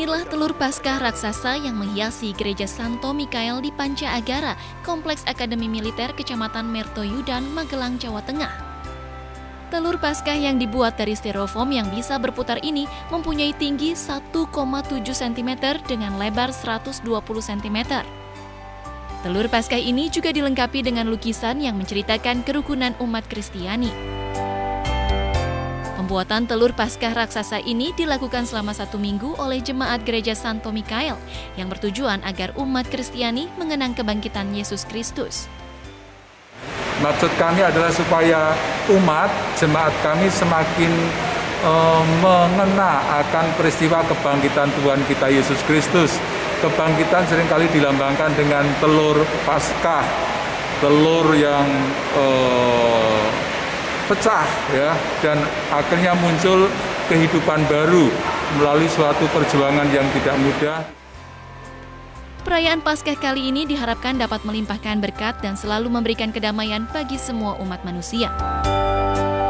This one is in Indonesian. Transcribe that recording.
Inilah telur Paskah raksasa yang menghiasi gereja Santo Mikael di Panca Agara, Kompleks Akademi Militer Kecamatan Mertoyudan, Magelang, Jawa Tengah. Telur Paskah yang dibuat dari styrofoam yang bisa berputar ini mempunyai tinggi 1,7 cm dengan lebar 120 cm. Telur Paskah ini juga dilengkapi dengan lukisan yang menceritakan kerukunan umat Kristiani. Pembuatan telur Paskah raksasa ini dilakukan selama 1 minggu oleh jemaat gereja Santo Mikael yang bertujuan agar umat Kristiani mengenang kebangkitan Yesus Kristus. Maksud kami adalah supaya umat, jemaat kami semakin mengena akan peristiwa kebangkitan Tuhan kita Yesus Kristus. Kebangkitan seringkali dilambangkan dengan telur Paskah, telur yang pecah ya, dan akhirnya muncul kehidupan baru melalui suatu perjuangan yang tidak mudah. Perayaan Paskah kali ini diharapkan dapat melimpahkan berkat dan selalu memberikan kedamaian bagi semua umat manusia.